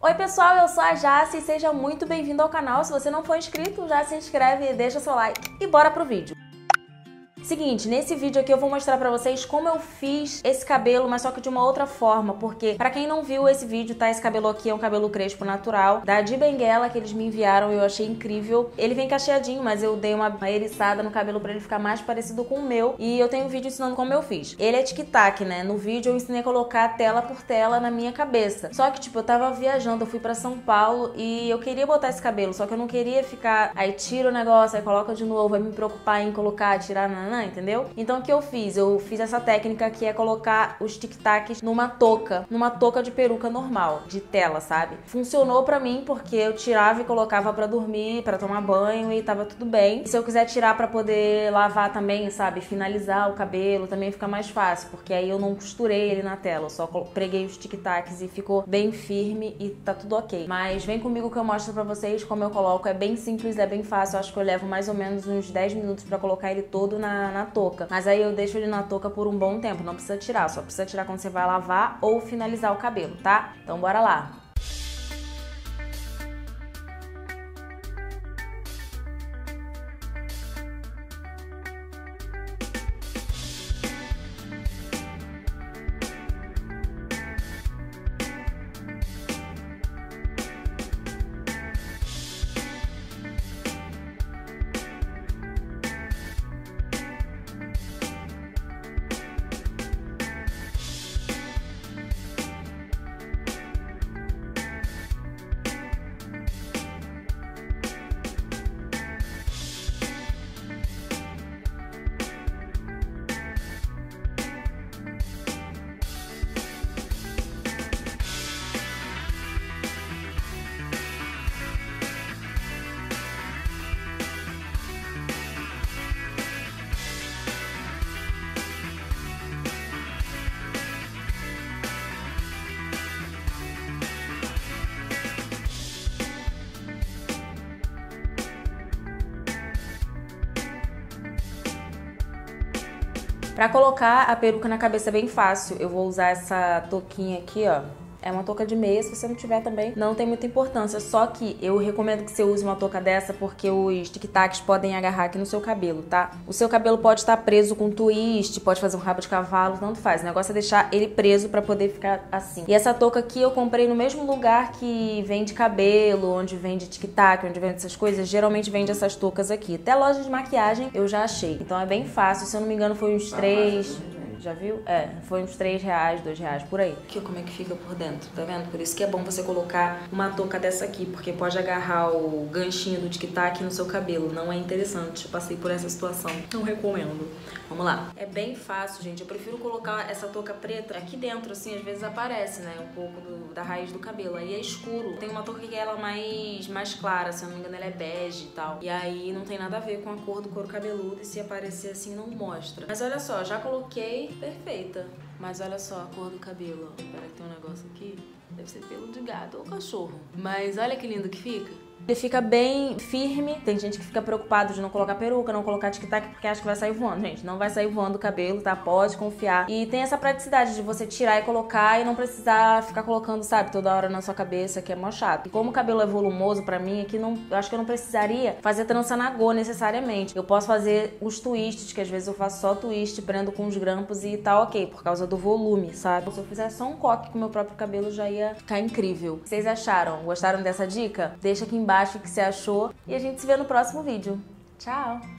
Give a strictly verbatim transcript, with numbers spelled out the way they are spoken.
Oi pessoal, eu sou a Jaci e seja muito bem-vindo ao canal. Se você não for inscrito, já se inscreve, deixa seu like e bora pro vídeo. Seguinte, nesse vídeo aqui eu vou mostrar pra vocês como eu fiz esse cabelo, mas só que de uma outra forma, porque pra quem não viu esse vídeo, tá? Esse cabelo aqui é um cabelo crespo natural da de Benguela, que eles me enviaram e eu achei incrível. Ele vem cacheadinho, mas eu dei uma, uma eriçada no cabelo pra ele ficar mais parecido com o meu e eu tenho um vídeo ensinando como eu fiz. Ele é tic-tac, né? No vídeo eu ensinei a colocar tela por tela na minha cabeça. Só que, tipo, eu tava viajando, eu fui pra São Paulo e eu queria botar esse cabelo, só que eu não queria ficar, aí tira o negócio, aí coloca de novo, vai me preocupar em colocar, tirar, nanã, entendeu? Então o que eu fiz? Eu fiz essa técnica que é colocar os tic-tacs numa touca, numa touca de peruca normal, de tela, sabe? Funcionou pra mim porque eu tirava e colocava pra dormir, pra tomar banho e tava tudo bem. E se eu quiser tirar pra poder lavar também, sabe? Finalizar o cabelo, também fica mais fácil, porque aí eu não costurei ele na tela, eu só preguei os tic-tacs e ficou bem firme e tá tudo ok. Mas vem comigo que eu mostro pra vocês como eu coloco, é bem simples, é bem fácil, eu acho que eu levo mais ou menos uns dez minutos pra colocar ele todo na, na touca. Mas aí eu deixo ele na touca por um bom tempo, não precisa tirar, só precisa tirar quando você vai lavar ou finalizar o cabelo, tá? Então bora lá! Pra colocar a peruca na cabeça é bem fácil. Eu vou usar essa touquinha aqui, ó. É uma touca de meia, se você não tiver também, não tem muita importância. Só que eu recomendo que você use uma touca dessa porque os tic-tacs podem agarrar aqui no seu cabelo, tá? O seu cabelo pode estar preso com twist, pode fazer um rabo de cavalo, tanto faz. O negócio é deixar ele preso pra poder ficar assim. E essa touca aqui eu comprei no mesmo lugar que vende cabelo, onde vende tic-tac, onde vende essas coisas. Geralmente vende essas toucas aqui. Até loja de maquiagem eu já achei. Então é bem fácil, se eu não me engano foi uns três... Já viu? É, foi uns três reais, dois reais, por aí. Aqui como é que fica por dentro, tá vendo? Por isso que é bom você colocar uma touca dessa aqui, porque pode agarrar o ganchinho do tic-tac no seu cabelo. Não é interessante, eu passei por essa situação. Não recomendo. Vamos lá. É bem fácil, gente. Eu prefiro colocar essa touca preta aqui dentro, assim, às vezes aparece, né? Um pouco do, da raiz do cabelo. Aí é escuro. Tem uma touca que ela é mais, mais clara, se eu não me engano ela é bege e tal. E aí não tem nada a ver com a cor do couro cabeludo e se aparecer assim não mostra. Mas olha só, já coloquei. Perfeita. Mas olha só a cor do cabelo. Espera que tem um negócio aqui. Deve ser pelo de gato ou cachorro. Mas olha que lindo que fica. Ele fica bem firme. Tem gente que fica preocupado de não colocar peruca, não colocar tic-tac porque acha que vai sair voando. Gente, não vai sair voando o cabelo, tá? Pode confiar. E tem essa praticidade de você tirar e colocar e não precisar ficar colocando, sabe, toda hora na sua cabeça, que é mó chato. E como o cabelo é volumoso pra mim, aqui não, eu acho que eu não precisaria fazer trança na go necessariamente. Eu posso fazer os twists, que às vezes eu faço só twist, prendo com os grampos e tá ok, por causa do volume, sabe? Se eu fizer só um coque com o meu próprio cabelo, já ia ficar incrível. O que vocês acharam? Gostaram dessa dica? Deixa aqui embaixo o que você achou e a gente se vê no próximo vídeo. Tchau!